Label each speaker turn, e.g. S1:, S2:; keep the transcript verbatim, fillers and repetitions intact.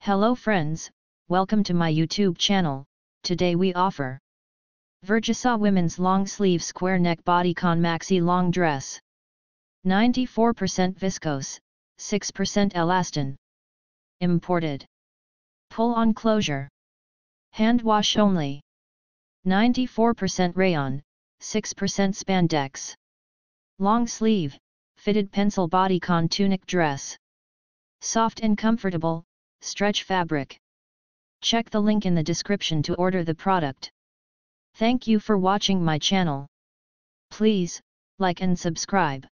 S1: Hello friends, welcome to my YouTube channel. Today we offer Verdusa Women's Long Sleeve Square Neck Bodycon Maxi Long Dress. ninety-four percent Viscose, six percent Elastane. Imported. Pull-on closure. Hand wash only. ninety-four percent Rayon, six percent Spandex. Long sleeve, fitted pencil bodycon tunic dress. Soft and comfortable, stretch fabric. Check the link in the description to order the product. Thank you for watching my channel. Please, like and subscribe.